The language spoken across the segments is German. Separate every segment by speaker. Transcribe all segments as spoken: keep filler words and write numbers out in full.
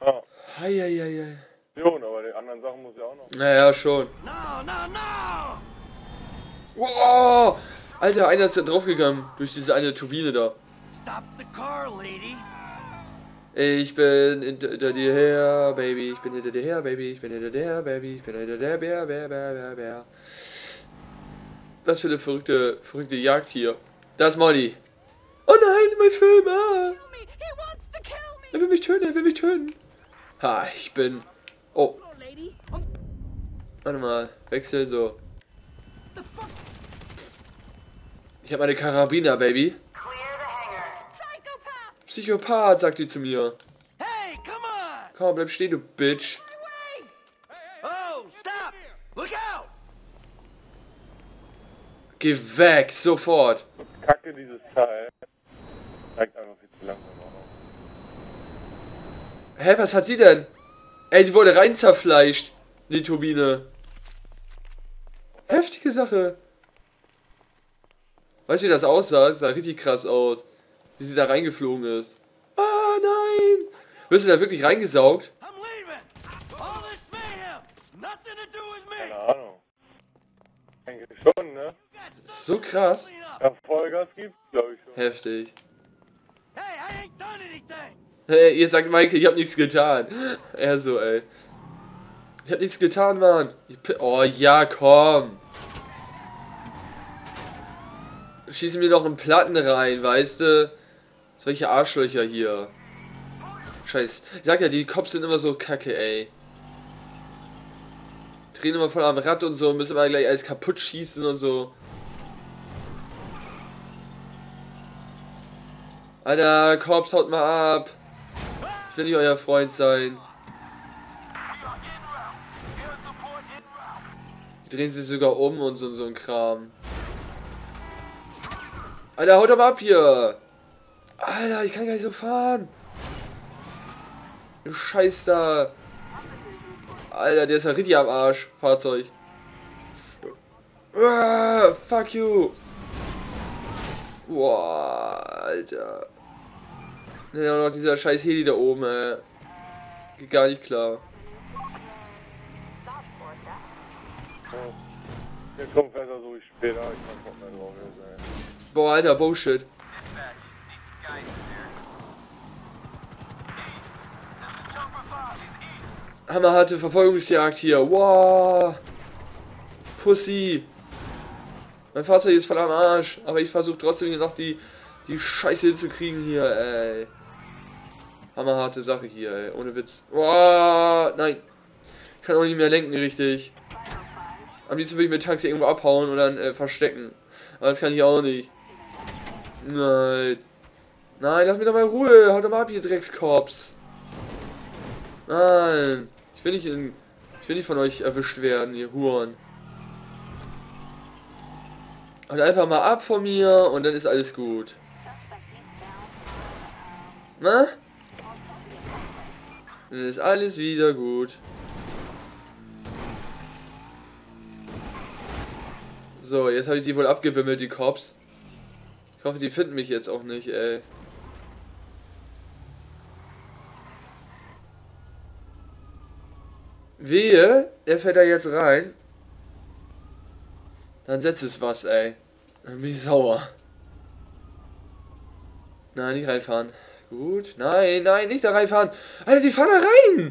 Speaker 1: Ah.
Speaker 2: Heieiei.
Speaker 1: Schon, aber die anderen Sachen muss ja auch noch.
Speaker 2: Naja, schon.
Speaker 3: No, no, no!
Speaker 2: Wow! Alter, einer ist da draufgegangen. Durch diese eine Turbine da.
Speaker 3: Stop the car, lady.
Speaker 2: Ich bin hinter dir her, Baby. Ich bin hinter dir her, Baby. Ich bin hinter dir her, Baby. Ich bin hinter dir her, Bär, Bär, Bär, Bär, Bär. Was für eine verrückte, verrückte Jagd hier. Da ist Molly. Oh nein, mein Film. Ah. Er will mich töten, er will mich töten. Ha, ich bin... Oh. Warte mal, wechsel so. Ich habe eine Karabiner, Baby. Psychopath, sagt die zu mir.
Speaker 3: Hey, come on!
Speaker 2: Komm, bleib stehen, du Bitch.
Speaker 3: Oh, stop! Look out!
Speaker 2: Geh weg, sofort.
Speaker 1: Kacke, dieses Teil. Zeigt einfach viel zu langsam auch noch.
Speaker 2: Hä, was hat sie denn? Ey, die wurde rein zerfleischt. Die Turbine. Heftige Sache. Weißt du, wie das aussah? Das sah richtig krass aus. Wie sie da reingeflogen ist. Ah, nein! Wirst du da wirklich reingesaugt?
Speaker 3: I'm leaving! All this mayhem! Nothing to do with me!
Speaker 1: Keine Ahnung. Denke schon, ne?
Speaker 2: So krass.
Speaker 1: Ja, Vollgas gibt's, glaube ich schon.
Speaker 2: Heftig.
Speaker 3: Hey, I ain't done anything!
Speaker 2: Hey, ihr sagt Michael, ich hab nichts getan. Er so, ey. Ich hab nichts getan, Mann. Ich, oh ja, komm. Schießen mir noch in Platten rein, weißt du? Solche Arschlöcher hier. Scheiß. Ich sag ja, die Cops sind immer so kacke, ey. Drehen immer voll am Rad und so, müssen immer gleich alles kaputt schießen und so. Alter, Cops, haut mal ab. Ich will nicht euer Freund sein. Die drehen sich sogar um und so, so ein Kram. Alter, haut doch mal ab hier. Alter, ich kann gar nicht so fahren. Du Scheiß da. Alter, der ist ja richtig am Arsch. Fahrzeug. Ah, fuck you. Boah, Alter. Ja, noch dieser scheiß Heli da oben, ey. Geht gar nicht klar.
Speaker 1: Oh. Der kommt besser so wie später. Ich kann nicht mehr drauf sein.
Speaker 2: Boah, Alter, Bullshit. Hammerharte Verfolgungsjagd hier. Wow. Pussy. Mein Fahrzeug ist voll am Arsch. Aber ich versuche trotzdem hier noch die, die Scheiße hinzukriegen hier, ey. Hammerharte Sache hier, ey. Ohne Witz. Wow. Nein. Ich kann auch nicht mehr lenken, richtig. Am liebsten würde ich mit Taxi irgendwo abhauen und dann äh, verstecken. Aber das kann ich auch nicht. Nein. Nein, lass mich doch mal in Ruhe. Haut doch mal ab, ihr Dreckskorps. Nein. Ich will nicht in, ich will nicht von euch erwischt werden, ihr Huren. Und einfach mal ab von mir und dann ist alles gut. Na? Dann ist alles wieder gut. So, jetzt habe ich die wohl abgewimmelt, die Cops. Ich hoffe, die finden mich jetzt auch nicht, ey. Wehe, er fährt da jetzt rein. Dann setzt es was, ey. Dann bin ich sauer. Nein, nicht reinfahren. Gut. Nein, nein, nicht da reinfahren. Alter, die fahren da rein.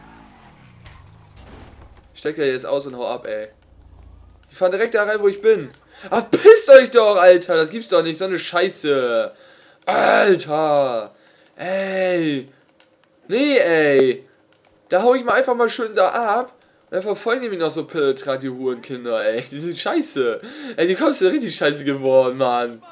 Speaker 2: Steck ja jetzt aus und hau ab, ey. Die fahren direkt da rein, wo ich bin. Ach, pisst euch doch, Alter. Das gibt's doch nicht. So eine Scheiße. Alter. Ey. Nee, ey. Da hau ich mal einfach mal schön da ab. Und dann verfolgen die mich noch so Piltra, die Hurenkinder, ey. Die sind scheiße. Ey, die Cops sind richtig scheiße geworden, Mann.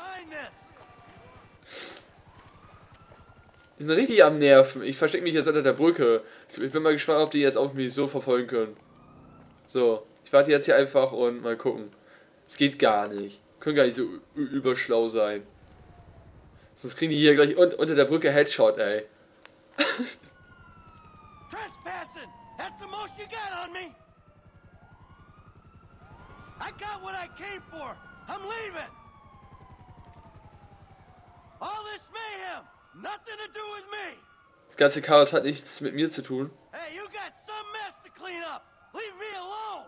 Speaker 2: Die sind richtig am Nerven. Ich verstecke mich jetzt unter der Brücke. Ich bin mal gespannt, ob die jetzt auf mich so verfolgen können. So. Ich warte jetzt hier einfach und mal gucken. Es geht gar nicht. Können gar nicht so überschlau sein. Sonst kriegen die hier gleich un unter der Brücke Headshot, ey.
Speaker 3: Trespassing! That's the most you got on me! I got what I came for! I'm leaving! All this mayhem! Nothing to do with me!
Speaker 2: Das ganze Chaos hat nichts mit mir zu tun.
Speaker 3: Hey, you got some mess to clean up. Leave me alone.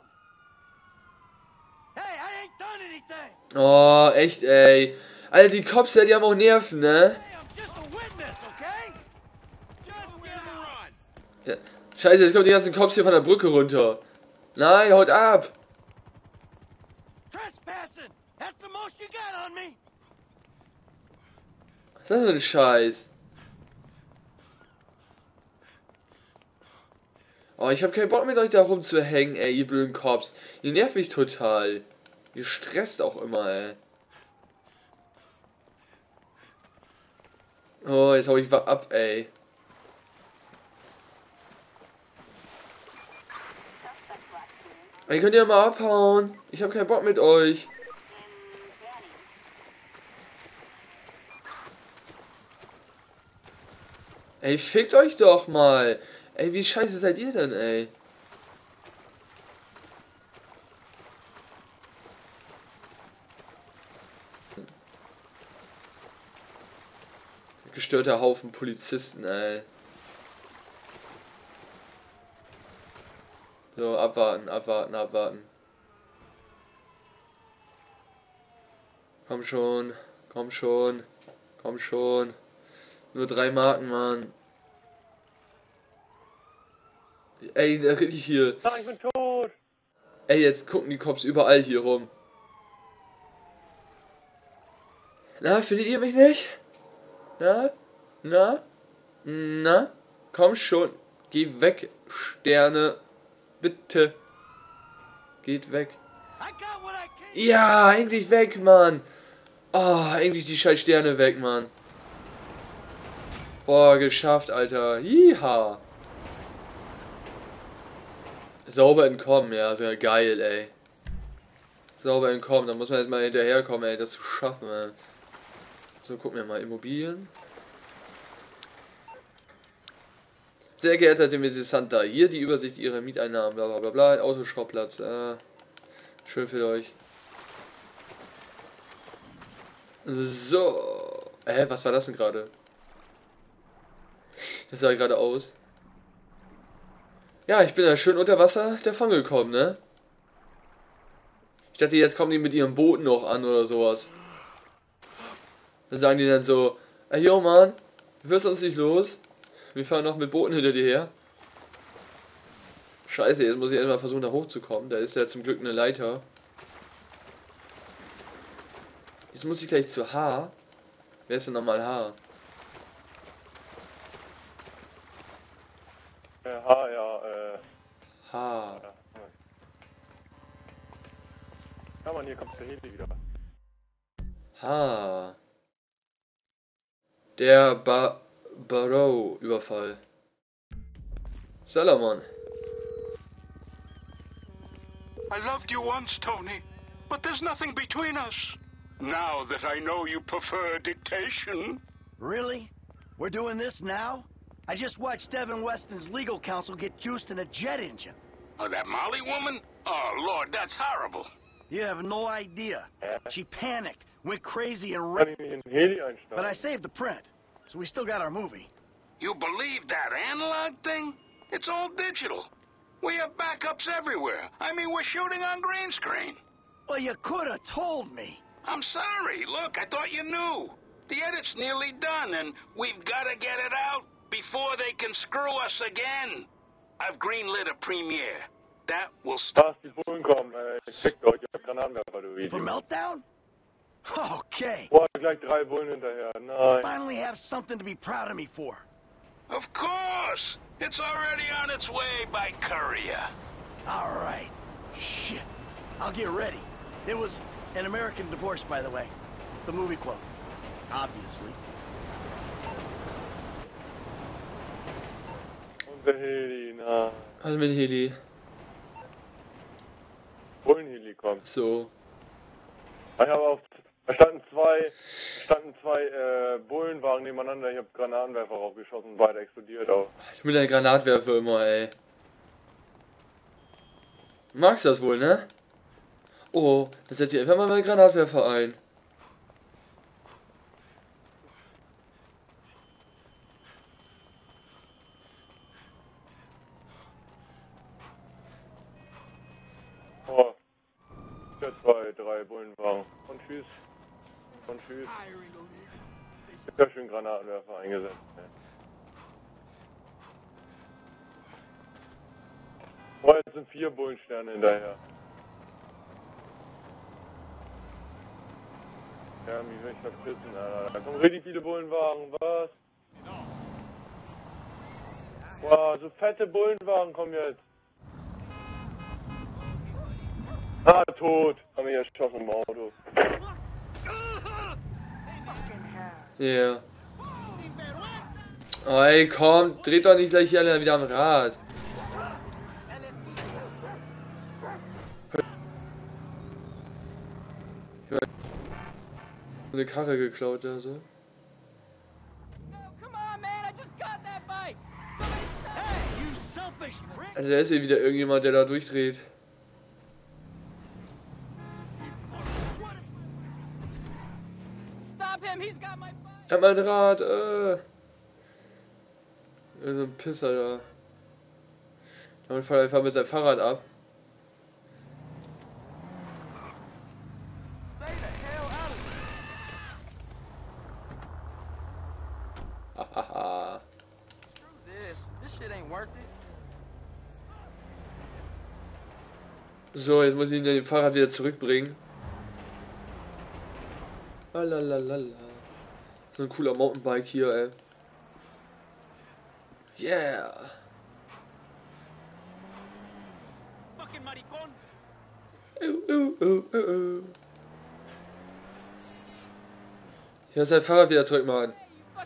Speaker 3: Hey, I ain't done anything.
Speaker 2: Oh, echt, ey. Alter, die Cops, ja, die haben auch Nerven, ne?
Speaker 3: Hey, I'm just a witness, okay? Just get run.
Speaker 2: Ja. Scheiße, jetzt kommen die ganzen Cops hier von der Brücke runter. Nein, haut ab.
Speaker 3: Trespassing. That's the most you got on me.
Speaker 2: Was ist das für ein Scheiß? Oh, ich hab keinen Bock mit euch da rumzuhängen, ey, ihr blöden Cops. Ihr nervt mich total. Ihr stresst auch immer, ey. Oh, jetzt hau ich ab, ey. Ihr könnt ja mal abhauen. Ich hab keinen Bock mit euch. Ey, fickt euch doch mal. Ey, wie scheiße seid ihr denn, ey? Gestörter Haufen Polizisten, ey. So, abwarten, abwarten, abwarten. Komm schon, komm schon, komm schon. Nur drei Marken, Mann. Ey, der richtig hier.
Speaker 1: Nein, ich bin tot.
Speaker 2: Ey, jetzt gucken die Cops überall hier rum. Na, findet ihr mich nicht? Na? Na? Na? Komm schon. Geh weg, Sterne. Bitte. Geht weg.
Speaker 3: I got what I came.
Speaker 2: Ja, endlich weg, Mann. Oh, endlich die scheiß Sterne weg, Mann. Boah, geschafft, Alter. Jiha. Sauber entkommen, ja, sehr geil, ey. Sauber entkommen, da muss man jetzt mal hinterherkommen, ey, das zu schaffen, ey. So, gucken wir mal, Immobilien. Sehr geehrter Interessant da, hier die Übersicht Ihrer Mieteinnahmen, bla bla bla bla, Autoschraupplatz, äh, schön für euch. So, hä, was war das denn gerade? Das sah gerade aus. Ja, ich bin ja schön unter Wasser davon gekommen, ne? Ich dachte, jetzt kommen die mit ihrem Boot noch an oder sowas. Dann sagen die dann so, ey, yo, Mann, du wirst uns nicht los. Wir fahren noch mit Booten hinter dir her. Scheiße, jetzt muss ich erstmal versuchen, da hochzukommen. Da ist ja zum Glück eine Leiter. Jetzt muss ich gleich zu H. Wer ist denn nochmal H?
Speaker 1: Äh, H, ja, äh.
Speaker 2: H.
Speaker 1: Ja, ja Mann, hier kommt der Heli wieder.
Speaker 2: H. Der ba Barrow-Überfall. Salomon.
Speaker 4: I loved you once, Tony, but there's nothing between us. Now that I know you prefer dictation.
Speaker 3: Really? We're doing this now? I just watched Evan Weston's legal counsel get juiced in a jet engine.
Speaker 4: Oh, that Molly woman? Oh, Lord, that's horrible.
Speaker 3: You have no idea. She panicked, went crazy, and
Speaker 1: Kann
Speaker 3: ran.
Speaker 1: ich nicht in den Heli
Speaker 3: But I
Speaker 1: einsteigen?
Speaker 3: saved the print, so we still got our movie.
Speaker 4: You believe that analog thing? It's all digital. We have backups everywhere. I mean, we're shooting on green screen.
Speaker 3: Well, you could have told me.
Speaker 4: I'm sorry. Look, I thought you knew. The edit's nearly done, and we've got to get it out before they can screw us again. I've greenlit a premiere. That will stop.
Speaker 1: Da ist die Bullen kommen, ey. Ich fick euch, ich hab Granatenwerfer, du
Speaker 3: For
Speaker 1: Idiot.
Speaker 3: Meltdown? Okay.
Speaker 1: Boah, gleich drei Bullen hinterher. Nein.
Speaker 3: Finally have something to be proud of me for.
Speaker 4: Of course. It's already on its way by courier.
Speaker 3: All right. Shit. I'll get ready. It was an American Divorce, by the way. The movie quote. Obviously.
Speaker 1: Und der Heli, nein.
Speaker 2: Also mit Heli.
Speaker 1: Bullenheli kommt.
Speaker 2: So.
Speaker 1: Ich habe auf. Da standen zwei. standen zwei äh, Bullenwagen nebeneinander. Ich habe Granatenwerfer raufgeschossen. Beide explodiert auch.
Speaker 2: Ich bin ein Granatwerfer immer, ey. Du magst das wohl, ne? Oh, das setze ich einfach mal meinen Granatwerfer ein.
Speaker 1: drei Bullenwagen. Und tschüss. Und tschüss. Ich hab ja schön Granatenwerfer eingesetzt. Ne? Oh, jetzt sind vier Bullensterne hinterher. Ja, wie will ich verpissen, Alter. Da kommen richtig viele Bullenwagen, was? Wow, so fette Bullenwagen kommen jetzt. Ah, tot. Haben wir erschossen im Auto.
Speaker 2: Ja. Yeah. Oh, ey, komm, dreht doch nicht gleich hier wieder am Rad. Eine Karre geklaut, also. Also da ist hier wieder irgendjemand, der da durchdreht. Er hat mein Rad, äh. So ein Pisser da. Damit fährt er einfach mit seinem Fahrrad ab. Hahaha. So, jetzt muss ich ihn den Fahrrad wieder zurückbringen. Lalalala. So ein cooler Mountainbike hier, ey. Yeah. Uh, uh, uh, uh, uh. Hier ist dein Fahrrad wieder zurück, Mann.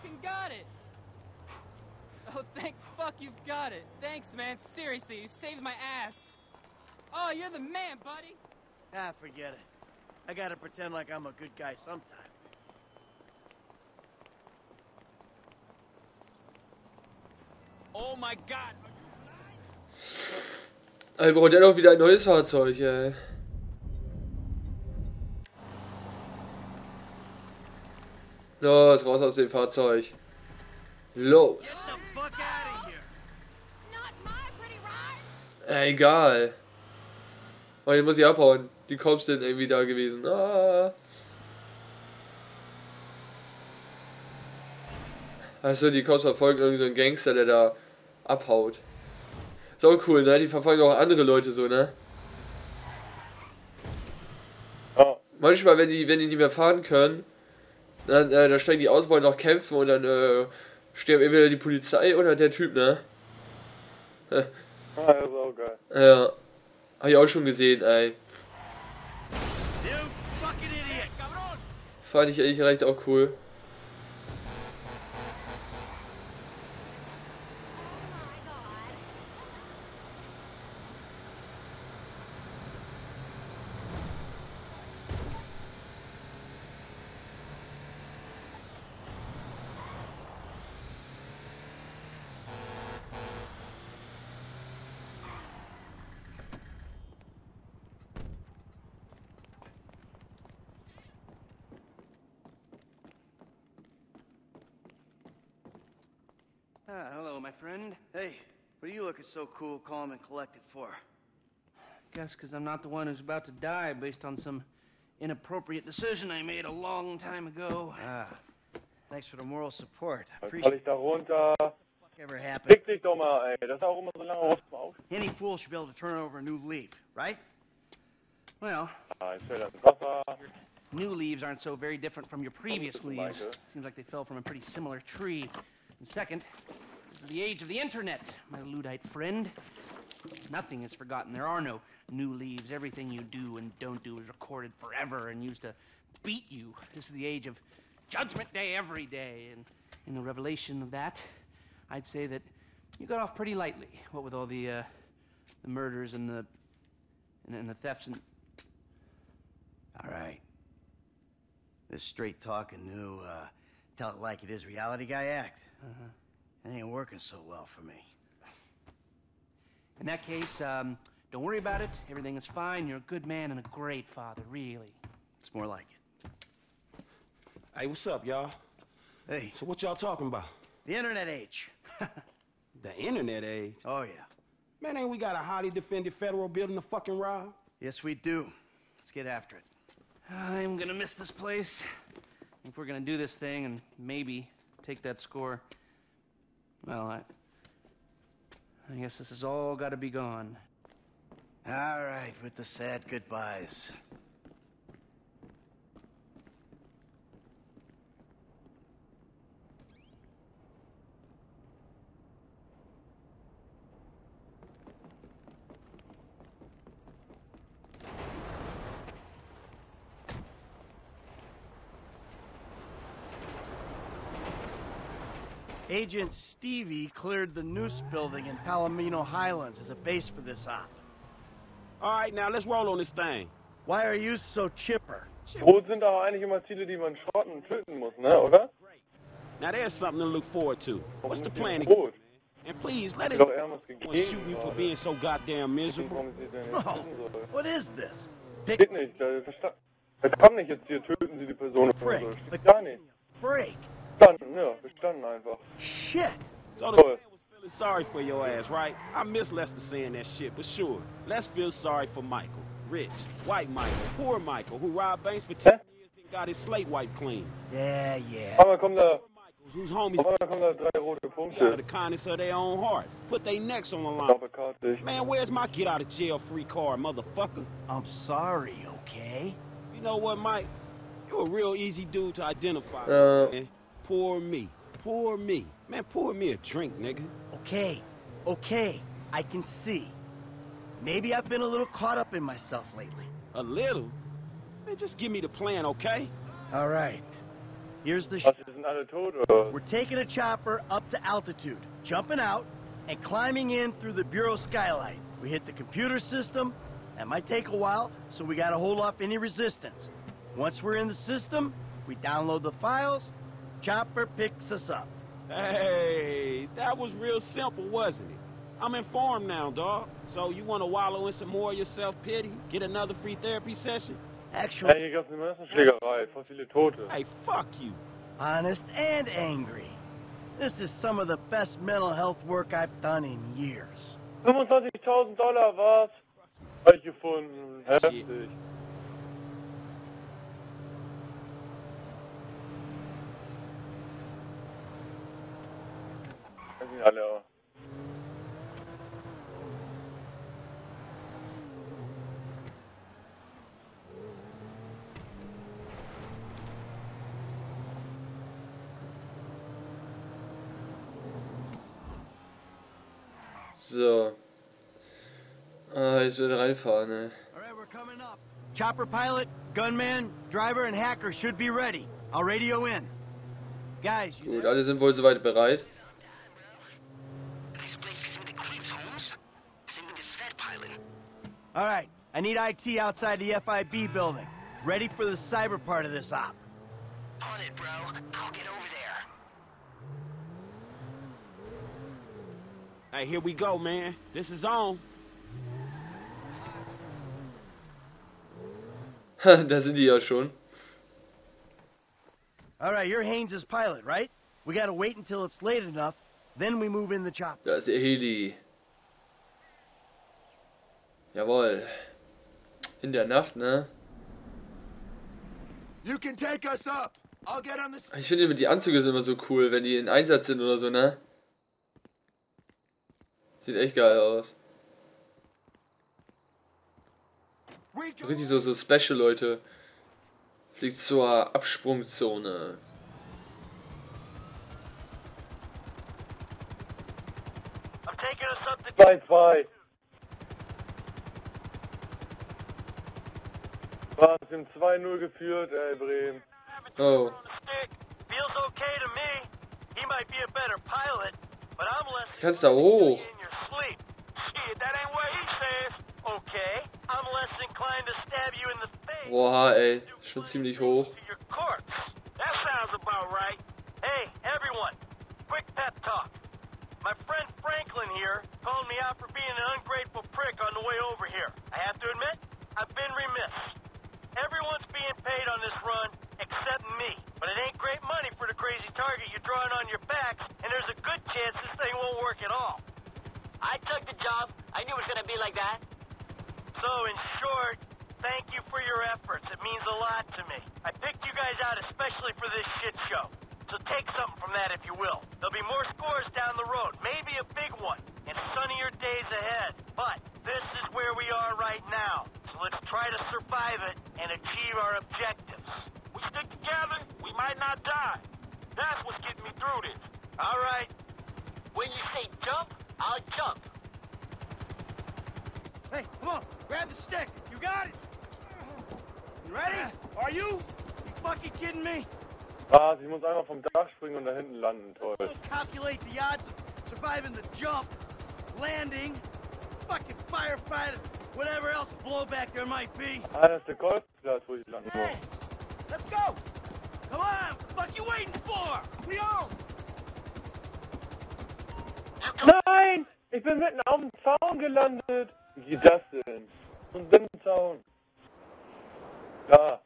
Speaker 5: Oh, thank fuck you've got it. Thanks, man. Seriously, you saved my ass. Oh, you're the man, buddy.
Speaker 3: Ah, forget it. I gotta pretend like I'm a good guy sometimes.
Speaker 5: Oh my God.
Speaker 2: Ey, braucht der doch wieder ein neues Fahrzeug, ey. Los, raus aus dem Fahrzeug. Los. Ey, egal. Oh, jetzt muss ich abhauen. Die Cops sind irgendwie da gewesen. Ah. Also die Cops verfolgen irgendwie so einen Gangster, der da abhaut. Ist auch cool, ne? Die verfolgen auch andere Leute so, ne?
Speaker 1: Oh.
Speaker 2: Manchmal, wenn die, wenn die nicht mehr fahren können, dann, äh, dann steigen die aus, wollen noch kämpfen und dann äh, sterben entweder die Polizei oder der Typ, ne?
Speaker 1: Ah, das ist auch geil.
Speaker 2: Ja. Hab ich auch schon gesehen, ey. Fand ich eigentlich recht auch cool.
Speaker 3: Ah, hello, my friend. Hey, what are you looking so cool, calm, and collected for?
Speaker 6: Guess because I'm not the one who's about to die based on some inappropriate decision I made a long time ago.
Speaker 3: Ah, thanks for the moral support. I
Speaker 1: Dann
Speaker 3: appreciate
Speaker 1: fall
Speaker 3: it.
Speaker 1: ich da runter.
Speaker 3: Ever happen?
Speaker 1: Fick dich doch mal, ey. Das ist auch immer so lange auf dem Auto.
Speaker 3: Any fool should be able to turn over a new leaf, right?
Speaker 6: Well,
Speaker 1: Ah, jetzt fällt er ins Wasser.
Speaker 6: new leaves aren't so very different from your previous
Speaker 1: Michael.
Speaker 6: leaves. Seems like they fell from a pretty similar tree. And second, this is the age of the internet, my Luddite friend. Nothing is forgotten. There are no new leaves. Everything you do and don't do is recorded forever and used to beat you. This is the age of Judgment Day every day. And in the revelation of that, I'd say that you got off pretty lightly. What with all the, uh, the murders and the, and, and the thefts and...
Speaker 3: All right. This straight-talking new, uh, tell-it-like-it-is reality guy act.
Speaker 6: Uh-huh.
Speaker 3: It ain't working so well for me.
Speaker 6: In that case, um, don't worry about it. Everything is fine. You're a good man and a great father, really.
Speaker 3: It's more like it.
Speaker 7: Hey, what's up, y'all?
Speaker 3: Hey,
Speaker 7: So what y'all talking about?
Speaker 3: the internet age.
Speaker 7: The internet age?
Speaker 3: Oh, yeah.
Speaker 7: Man, ain't we got a highly defended federal building to fucking rob?
Speaker 3: Yes, we do. Let's get after it.
Speaker 6: I'm gonna miss this place. If we're gonna do this thing and maybe take that score, well, I, I guess this has all got to be gone.
Speaker 3: All right, with the sad goodbyes. Agent Stevie cleared the Noose building in Palomino Highlands as a base for this op.
Speaker 7: All right, now let's roll on this thing.
Speaker 3: Why are you so chipper?
Speaker 1: Rot sind aber eigentlich immer Ziele, die man schrotten und töten muss, ne, oder?
Speaker 7: Now there's something to look forward to. What's the plan again?
Speaker 1: Rot.
Speaker 7: And please, let it
Speaker 1: Doch, er muss
Speaker 7: go and shoot you for being so goddamn miserable.
Speaker 1: Warum sie denn nicht
Speaker 3: Oh,
Speaker 1: töten soll.
Speaker 3: what is this? Pick
Speaker 1: Geht nicht, das versta- das kann nicht jetzt hier töten Sie die Person oder
Speaker 3: break.
Speaker 1: so.
Speaker 3: But
Speaker 1: Gar nicht.
Speaker 3: break.
Speaker 1: Bestanden, ja, bestanden einfach.
Speaker 3: Shit.
Speaker 7: So the
Speaker 1: Toll.
Speaker 7: man was feeling sorry for your ass, right? I miss Lester saying that shit, but sure. Let's feel sorry for Michael. Rich, white Michael, poor Michael, who robbed banks for ten years and got his slate wiped clean.
Speaker 3: Yeah, yeah.
Speaker 1: Auf einmal kommen da,
Speaker 7: Poor Michaels, whose homies
Speaker 1: auf einmal kommen da drei rote
Speaker 7: out of
Speaker 1: Punkte.
Speaker 7: the kindness of their own hearts. Put their necks on the line.
Speaker 1: Auf der Karte.
Speaker 7: Man, where's my get out of jail free card, motherfucker?
Speaker 3: I'm sorry, okay?
Speaker 7: You know what, Mike? You're a real easy dude to identify.
Speaker 2: Uh.
Speaker 7: man. Poor me. Poor me. Man, pour me a drink, nigga.
Speaker 3: Okay, okay, I can see. Maybe I've been a little caught up in myself lately.
Speaker 7: A little? Man, just give me the plan, okay?
Speaker 3: All right, here's the sh-
Speaker 1: Was, die sind alle tot, oder?
Speaker 3: We're taking a chopper up to altitude, jumping out, and climbing in through the Bureau skylight. We hit the computer system. That might take a while, so we gotta hold off any resistance. Once we're in the system, we download the files, chopper picks us up.
Speaker 7: Hey, that was real simple, wasn't it? I'm informed now, dog. So you want to wallow in some more of your self-pity? Get another free therapy session?
Speaker 1: Ja,
Speaker 3: Actually,
Speaker 1: hier gab's eine Messerschlägerei, voll viele Tote.
Speaker 7: Hey, fuck you.
Speaker 3: honest and angry. This is some of the best mental health work I've done in years.
Speaker 1: fünfundzwanzigtausend Dollar war's. Hab ich gefunden. Heftig. Das sind alle.
Speaker 2: So. Ah, jetzt wird er reinfahren, ne?
Speaker 3: All right, we're coming up. Chopper pilot, gunman, driver, and hacker should be ready. I'll radio in. Guys, you
Speaker 2: Gut,
Speaker 3: there?
Speaker 2: alle sind wohl soweit bereit.
Speaker 8: This place gives me the creeps, Holmes. Same with this Fed pilot.
Speaker 3: All right, I need I T outside the F I B building. Ready for the cyber part of this op.
Speaker 8: On it, bro. I'll get over there.
Speaker 7: Hey, here we go, man. This is on.
Speaker 2: Da sind die ja schon.
Speaker 3: All right, you're Haynes' pilot, right? We gotta wait until it's late enough, then we move in the chopper.
Speaker 2: Da ist der Heli. Jawohl. In der Nacht, ne?
Speaker 3: You can take us up. I'll get on the...
Speaker 2: Ich finde immer die Anzüge sind immer so cool, wenn die in Einsatz sind oder so, ne? Sieht echt geil aus. Richtig so, so Special, Leute. Fliegt zur Absprungzone.
Speaker 3: I'm taking us up to...
Speaker 1: zwei zwei. Was, wir haben zwei null geführt, ey, Bremen.
Speaker 2: Oh.
Speaker 3: Feels okay to me. He might be a better pilot, but I'm less...
Speaker 2: Kannst da hoch.
Speaker 3: in your sleep. Shit, that ain't what he says. Okay, I'm less inclined to stab you in the face.
Speaker 2: Boah, ey. Schon ziemlich hoch.
Speaker 3: To your corpse. That sounds about right. Hey, everyone, quick pep talk. My friend Franklin here called me out for being an ungrateful prick on the way over here. I have to admit, I've been remiss. Everyone's being paid on this run except me. But it ain't great money for the crazy target you're drawing on your backs, and there's a good chance this thing won't work at all.
Speaker 8: I took the job. I knew it was gonna be like that.
Speaker 3: So, in short, thank you for your efforts. It means a lot to me. I picked you guys out especially for this shit show. So take something from that if you will. There'll be more scores down the road, maybe a big one, and sunnier days ahead. But this is where we are right now. So let's try to survive it and achieve our objectives. We stick together, we might not die. That's what's getting me through this. All right. When you say jump, I'll jump.
Speaker 9: Hey, come on, grab the stick. You got it. You ready? Are you? You fucking kidding me?
Speaker 1: Ah, sie muss einfach vom Dach springen und da hinten landen. Toll.
Speaker 9: Calculate the odds of surviving the jump, landing, fucking firefighter, whatever else blowback there might be.
Speaker 1: Ah, das ist der Golfplatz, wo ich landen muss.
Speaker 9: Hey, let's go. Come on, what the fuck you waiting for? We on.
Speaker 1: Nein! Ich bin mitten auf dem Zaun gelandet! Wie geht das denn? So ein dünnen Zaun. Da.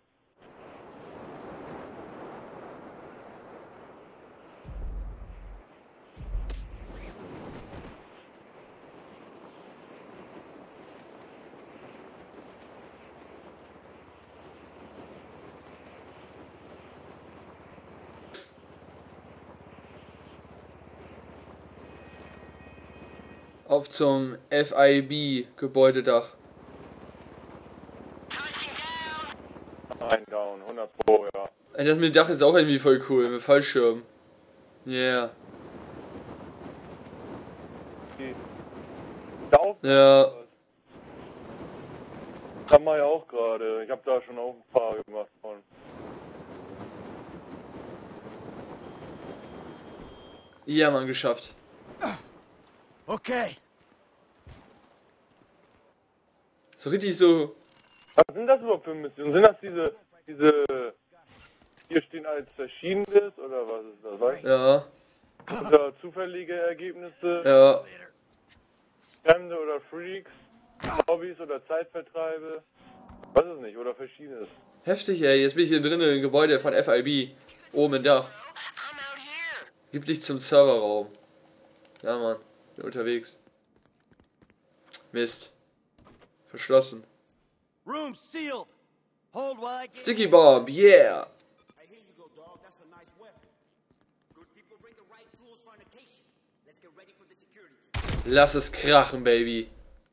Speaker 2: Auf zum F I B Gebäudedach.
Speaker 1: Ein Down, hundert Pro, ja.
Speaker 2: Ey, das mit dem Dach ist auch irgendwie voll cool, mit Fallschirm. Yeah.
Speaker 1: Da
Speaker 2: Ja.
Speaker 1: Das haben wir ja auch gerade. Ich habe da schon auch ein paar gemacht von.
Speaker 2: Ja, Mann, geschafft.
Speaker 9: Okay.
Speaker 2: So richtig so.
Speaker 1: Was sind das überhaupt für Missionen? Sind das diese, diese, hier stehen als Verschiedenes oder was ist das? Weißt du?
Speaker 2: Ja.
Speaker 1: Oder zufällige Ergebnisse?
Speaker 2: Ja.
Speaker 1: Fremde oder Freaks? Hobbys oder Zeitvertreibe? Weiß es nicht, oder Verschiedenes.
Speaker 2: Heftig, ey. Jetzt bin ich hier drinnen im Gebäude von F I B. Oben im Dach. Gib dich zum Serverraum. Ja, Mann. Bin unterwegs. Mist. Verschlossen.
Speaker 9: Room sealed. Hold while I get
Speaker 2: Sticky Bomb, yeah!
Speaker 7: Hey, here you go, dog. That's a nice weapon.
Speaker 8: Good people bring the right tools for an occasion. Let's get ready for the security.
Speaker 2: Lass es krachen, Baby.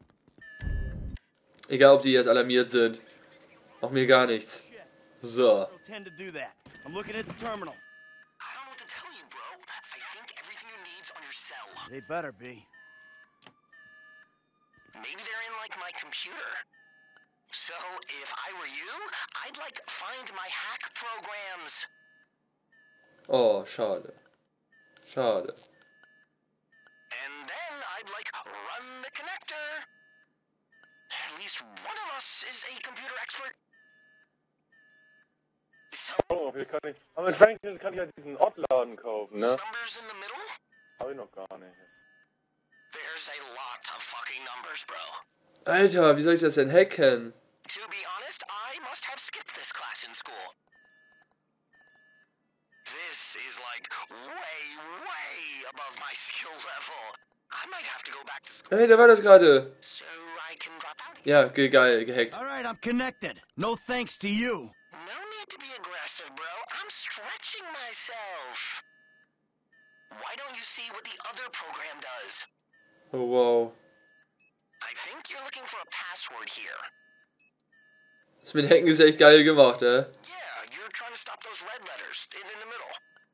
Speaker 2: Egal, ob die jetzt alarmiert sind. Macht mir gar nichts. So.
Speaker 9: They'll tend to do that. I'm looking at the terminal.
Speaker 8: I don't know what to tell you, bro. I think everything you need's on your cell.
Speaker 9: They better be.
Speaker 8: Maybe they're in, like, my computer. So, if I were you, I'd, like, find my hack programs.
Speaker 2: Oh, schade. Schade.
Speaker 8: And then I'd, like, run the connector. At least one of us is a computer expert. So,
Speaker 1: Oh, hier kann ich. Aber mit Franklin kann ich ja diesen Odd-Laden kaufen, ne?
Speaker 8: numbers in the middle?
Speaker 1: Hab ich noch gar nicht.
Speaker 8: There's a lot of fucking numbers, bro.
Speaker 2: Alter, wie soll ich das denn hacken?
Speaker 8: To be honest, I must have skipped this class in school. This is like way, way above my skill level. I might have to go back to school
Speaker 2: Hey, da war das gerade.
Speaker 8: so I can drop out.
Speaker 2: Ja, ge geil, gehackt.
Speaker 9: All right, I'm connected. No thanks to you.
Speaker 8: No need to be aggressive, bro. I'm stretching myself. Why don't you see what the other program does?
Speaker 2: Oh, wow.
Speaker 8: I think you're looking for a password here.
Speaker 2: Das mit Hacken ist echt geil gemacht, äh?
Speaker 8: Yeah, you're trying to stop those red letters in, in the middle.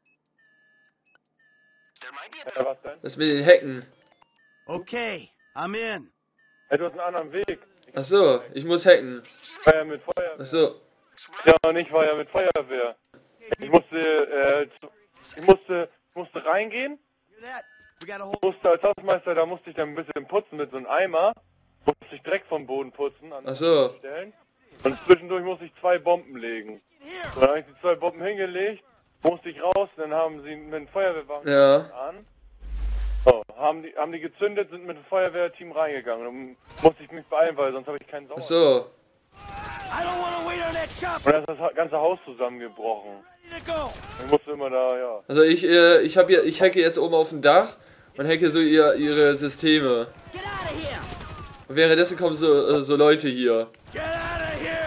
Speaker 8: There might be a
Speaker 1: Ja, was denn?
Speaker 2: Das mit den Hacken.
Speaker 9: Okay, I'm in.
Speaker 1: Hey, du hast einen anderen Weg.
Speaker 2: Ach so, ich muss hacken.
Speaker 1: Ich war ja mit Feuerwehr.
Speaker 2: Ach so.
Speaker 1: Ja, und ich war ja mit Feuerwehr. Ich musste, äh, zu- ich musste, musste reingehen.
Speaker 9: Hear that? We got a whole.
Speaker 1: Musste als Hausmeister, da musste ich dann ein bisschen putzen mit so einem Eimer. Musste ich Dreck vom Boden putzen an
Speaker 2: Ach so.
Speaker 1: Stellen. Und zwischendurch musste ich zwei Bomben legen.
Speaker 9: Here.
Speaker 1: So, dann habe ich die zwei Bomben hingelegt, musste ich raus, dann haben sie mit dem Feuerwehrwagen
Speaker 2: Ja.
Speaker 1: an. So, haben die, haben die gezündet, sind mit dem Feuerwehrteam reingegangen. Dann musste ich mich beeilen, weil sonst habe ich keinen
Speaker 2: Ach
Speaker 1: Sauerstoff.
Speaker 2: so.
Speaker 9: I don't want to wait on that chopper.
Speaker 1: Und dann ist das ha- ganze Haus zusammengebrochen.
Speaker 9: Ready to go.
Speaker 1: Ich musste immer da, ja.
Speaker 2: Also ich, äh, ich habe ja, ich hacke jetzt oben auf dem Dach und hacke so ihr, ihre Systeme.
Speaker 9: Get out of here.
Speaker 2: Und währenddessen kommen so, äh, so Leute hier.
Speaker 9: Get out of here.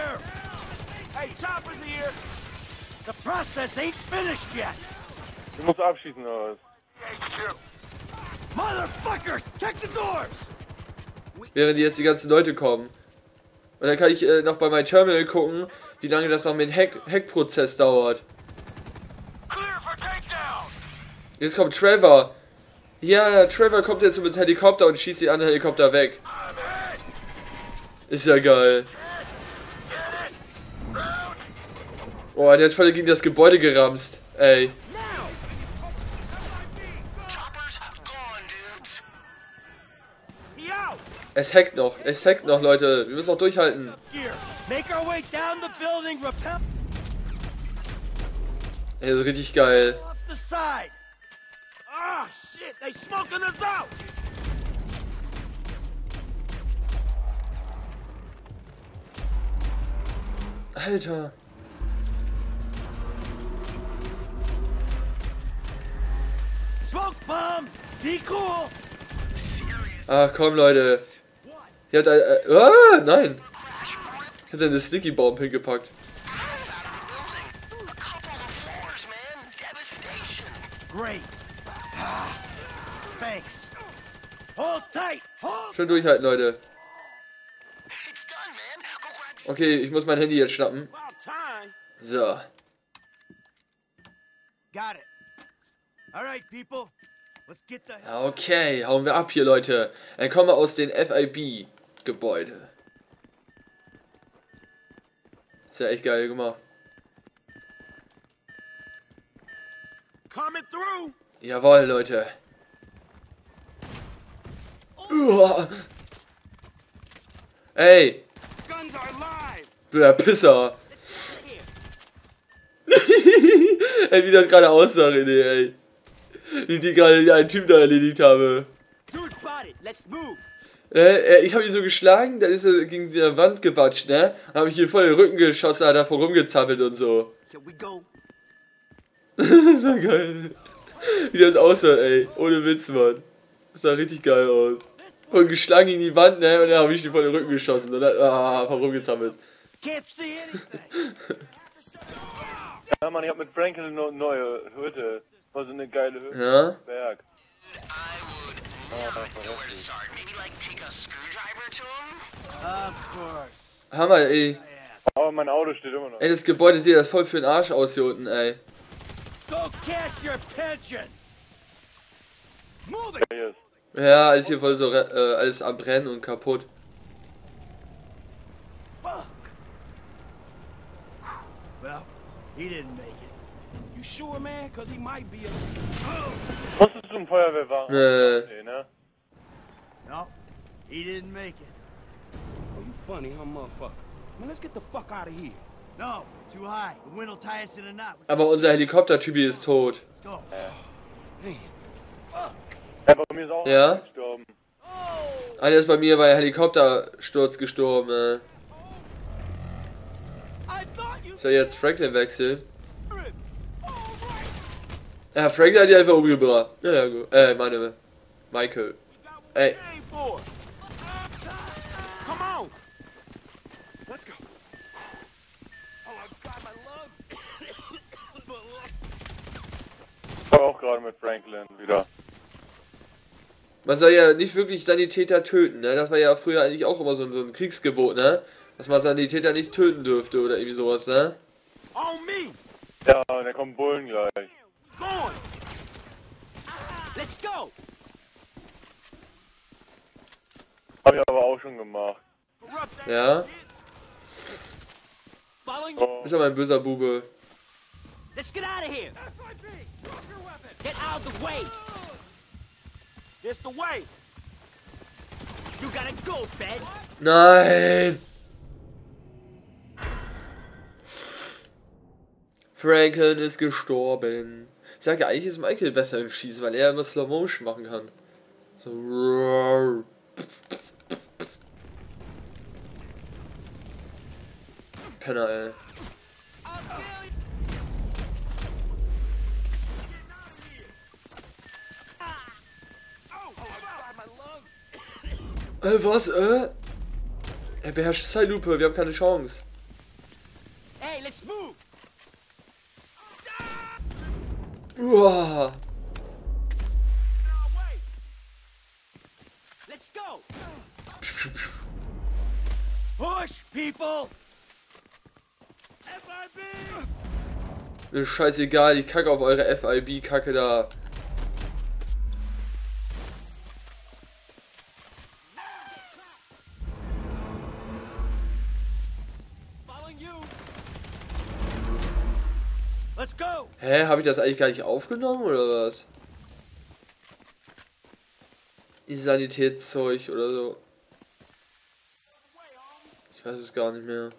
Speaker 9: The process ain't finished yet.
Speaker 1: Du musst abschießen oder was?
Speaker 9: Motherfuckers, check the doors.
Speaker 2: Während jetzt die ganzen Leute kommen. Und dann kann ich äh, noch bei meinem Terminal gucken, wie lange das noch mit dem Hack Hackprozess dauert. Jetzt kommt Trevor. Ja, Trevor kommt jetzt mit dem Helikopter und schießt die anderen Helikopter weg. Ist ja geil. Oh, der ist voll gegen das Gebäude geramst. Ey. Es hackt noch, es hackt noch, Leute. Wir müssen noch durchhalten. Ey, das ist richtig geil. Alter.
Speaker 9: Smoke bomb! Be cool!
Speaker 2: Ach komm, Leute. Ihr habt ein, äh, ah, nein. Ich hab eine Sticky Bomb hingepackt.
Speaker 9: Great. Thanks. Hold tight. Hold.
Speaker 2: Schön durchhalten, Leute. Okay, ich muss mein Handy jetzt schnappen. So.
Speaker 9: Got it. All right, people. Let's get the hell.
Speaker 2: Okay, hauen wir ab hier, Leute. Dann kommen wir aus dem F I B-Gebäude. Ist ja echt geil gemacht.
Speaker 7: Coming through.
Speaker 2: Jawohl, Leute. Uah. Ey.
Speaker 7: Guns are live.
Speaker 2: Du der Pisser. Ey, wie das gerade aussah, René, ey. Wie die gerade einen Typ da erledigt habe. Äh, ich habe ihn so geschlagen, dann ist er gegen die Wand gebatscht, ne? Dann habe ich ihn voll in den Rücken geschossen, hat er vor rumgezappelt und so. So geil. Wie das aussah, ey. Ohne Witz, Mann. Das sah richtig geil aus. Und geschlagen in die Wand, ne? Und dann habe ich ihn vor den Rücken geschossen und dann, ah, vor rumgezappelt.
Speaker 1: Ja, Mann, ich hab mit Franklin eine neue Hütte. War so eine geile Hütte.
Speaker 2: Ja?
Speaker 1: Berg.
Speaker 2: Hammer, ey.
Speaker 1: Aber mein Auto steht immer noch.
Speaker 2: Ey, das Gebäude sieht das voll für den Arsch aus hier unten, ey.
Speaker 9: Go cash your pension. Move it.
Speaker 2: Ja, alles hier voll so, äh, alles am Brennen und kaputt.
Speaker 9: Well, he didn't make it.
Speaker 7: You sure, man? Cause he might be a...
Speaker 1: Musstest du zum Feuerwehrwagen?
Speaker 2: Nee.
Speaker 1: Nee, ne?
Speaker 9: No, he didn't make it.
Speaker 7: Oh, you funny, huh, motherfucker? Man, let's get the fuck out of here.
Speaker 9: No, too high. The wind will tie us in a knot.
Speaker 2: Aber unser Helikopter-Typi ist tot.
Speaker 9: Let's go.
Speaker 7: Hey,
Speaker 1: fuck. Ja, bei mir ist auch
Speaker 2: ja?
Speaker 1: gestorben.
Speaker 2: Einer ist bei mir bei Helikoptersturz gestorben, äh. Soll jetzt Franklin wechseln? Ja, Franklin hat die einfach umgebracht. Ja, ja, gut. Äh, meine, Michael. Ey.
Speaker 1: Ich war auch gerade mit Franklin wieder.
Speaker 2: Man soll ja nicht wirklich Sanitäter töten, ne? Das war ja früher eigentlich auch immer so ein, so ein Kriegsgebot, ne? Dass man Sanitäter nicht töten dürfte oder irgendwie sowas, ne?
Speaker 1: Ja, da kommen Bullen gleich.
Speaker 5: Let's go!
Speaker 1: Hab ich aber auch schon gemacht.
Speaker 2: Ja?
Speaker 1: Oh.
Speaker 2: Ist aber ein böser Bube.
Speaker 5: Let's get out of here! Get out of the way!
Speaker 7: It's the way!
Speaker 5: You gotta go, Fed!
Speaker 2: Nein! Franklin ist gestorben. Ich sage ja, eigentlich ist Michael besser im Schießen, weil er immer Slow Motion machen kann. So. Penner, ey. Äh, was, äh? Er beherrscht Zeitlupe, wir haben keine Chance.
Speaker 5: Hey, let's move!
Speaker 2: Uah.
Speaker 6: Let's go.
Speaker 9: Push, people!
Speaker 2: Mir ist scheißegal, ich kacke auf eure F I B-Kacke da.
Speaker 9: Let's go!
Speaker 2: Hä, habe ich das eigentlich gar nicht aufgenommen oder was? Die Sanitätszeug oder so. Ich weiß es gar nicht mehr.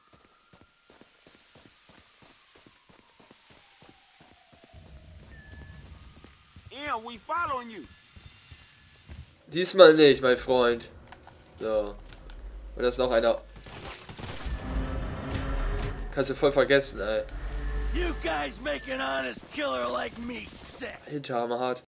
Speaker 7: Yeah, we following you.
Speaker 2: Diesmal nicht, mein Freund. So. Und das ist noch einer. Kannst du voll vergessen, ey.
Speaker 9: You guys make an honest killer like me sick.
Speaker 2: Hinterhammer hart.